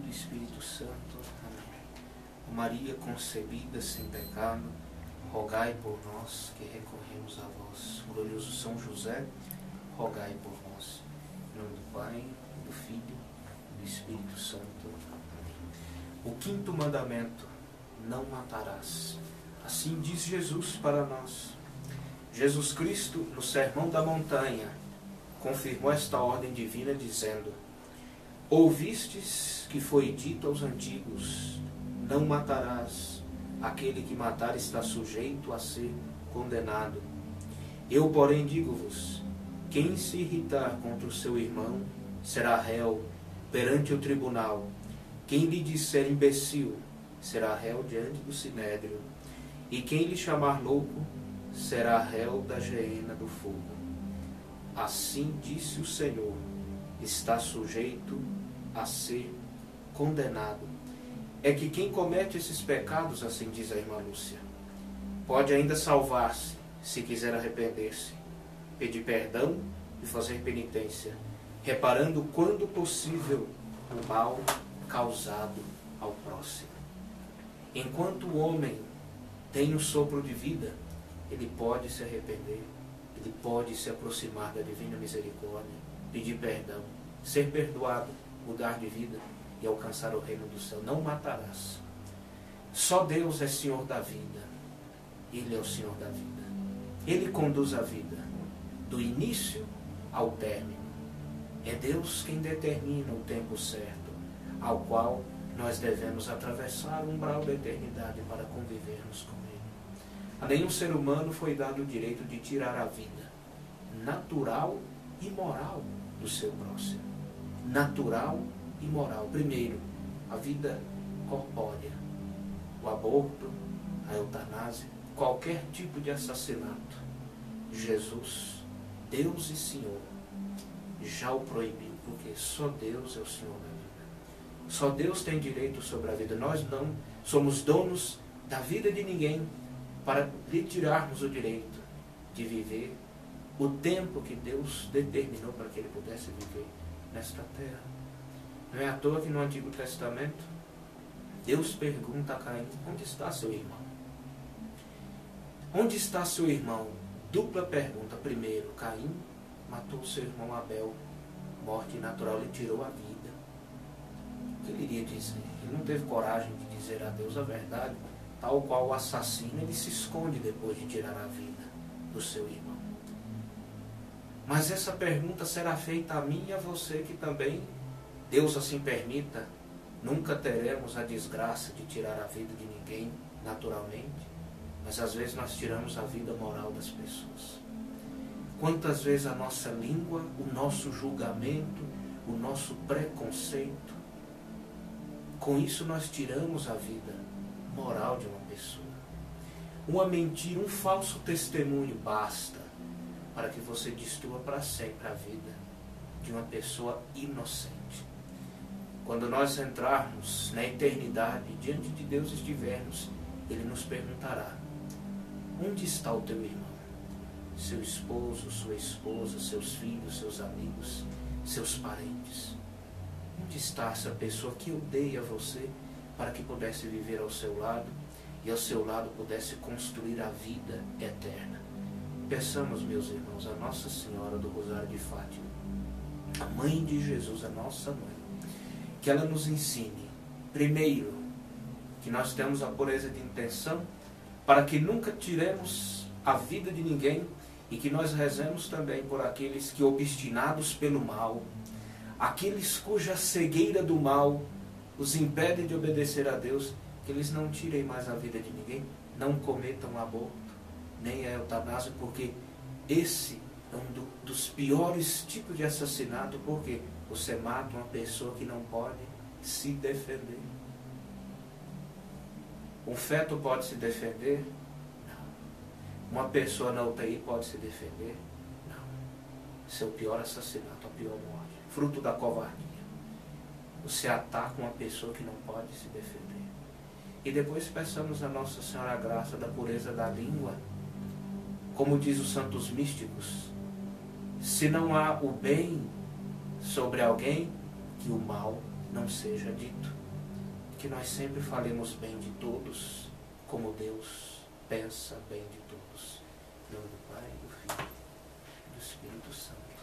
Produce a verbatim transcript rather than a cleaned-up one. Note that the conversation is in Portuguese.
do Espírito Santo. Amém. Maria concebida sem pecado, rogai por nós que recorremos a vós. Glorioso São José, rogai por nós. Em nome do Pai, do Filho e do Espírito Santo. Amém. O quinto mandamento: não matarás. Assim diz Jesus para nós. Jesus Cristo, no Sermão da Montanha, confirmou esta ordem divina dizendo: ouvistes que foi dito aos antigos, não matarás, aquele que matar está sujeito a ser condenado. Eu, porém, digo-vos, quem se irritar contra o seu irmão será réu perante o tribunal. Quem lhe disser imbecil será réu diante do sinédrio. E quem lhe chamar louco será réu da geena do fogo. Assim disse o Senhor, está sujeito a ser condenado. É que quem comete esses pecados, assim diz a irmã Lúcia, pode ainda salvar-se, se quiser arrepender-se, pedir perdão e fazer penitência, reparando quando possível o mal causado ao próximo. Enquanto o homem tem o sopro de vida, ele pode se arrepender, ele pode se aproximar da divina misericórdia, pedir perdão, ser perdoado, mudar de vida e alcançar o reino do céu. Não matarás. Só Deus é Senhor da vida. Ele é o Senhor da vida. Ele conduz a vida do início ao término. É Deus quem determina o tempo certo, ao qual nós devemos atravessar o umbral da eternidade para convivermos com Ele. A nenhum ser humano foi dado o direito de tirar a vida natural e moral do seu próximo. Natural e moral. Primeiro, a vida corpórea, o aborto, a eutanásia, qualquer tipo de assassinato. Jesus, Deus e Senhor, já o proibiu, porque só Deus é o Senhor da vida. Só Deus tem direito sobre a vida. Nós não somos donos da vida de ninguém para lhe tirarmos o direito de viver o tempo que Deus determinou para que ele pudesse viver nesta terra. Não é à toa que no Antigo Testamento Deus pergunta a Caim: onde está seu irmão? Onde está seu irmão? Dupla pergunta. Primeiro, Caim matou seu irmão Abel, morte natural, lhe tirou a vida. O que ele iria dizer? Ele não teve coragem de dizer a Deus a verdade, tal qual o assassino, ele se esconde depois de tirar a vida do seu irmão. Mas essa pergunta será feita a mim e a você, que também, Deus assim permita, nunca teremos a desgraça de tirar a vida de ninguém naturalmente, mas às vezes nós tiramos a vida moral das pessoas. Quantas vezes a nossa língua, o nosso julgamento, o nosso preconceito, com isso nós tiramos a vida moral de uma pessoa. Uma mentira, um falso testemunho basta para que você destrua para sempre a vida de uma pessoa inocente. Quando nós entrarmos na eternidade, diante de Deus estivermos, Ele nos perguntará: onde está o teu irmão? Seu esposo, sua esposa, seus filhos, seus amigos, seus parentes. Onde está essa pessoa que odeia você para que pudesse viver ao seu lado e ao seu lado pudesse construir a vida eterna? Peçamos, meus irmãos, a Nossa Senhora do Rosário de Fátima, a Mãe de Jesus, a nossa Mãe, que ela nos ensine, primeiro, que nós temos a pureza de intenção, para que nunca tiremos a vida de ninguém, e que nós rezemos também por aqueles que, obstinados pelo mal, aqueles cuja cegueira do mal os impede de obedecer a Deus, que eles não tirem mais a vida de ninguém, não cometam aborto, nem a eutanásia, porque esse é um do, dos piores tipos de assassinato, porque você mata uma pessoa que não pode se defender. Um feto pode se defender? Não. Uma pessoa na U T I pode se defender? Não. Esse é o pior assassinato, a pior morte, fruto da covardia. Você ataca uma pessoa que não pode se defender. E depois peçamos a Nossa Senhora a graça da pureza da língua. Como diz os santos místicos, se não há o bem sobre alguém, que o mal não seja dito. que nós sempre falemos bem de todos, como Deus pensa bem de todos. Em nome do Pai, do Filho e do Espírito Santo.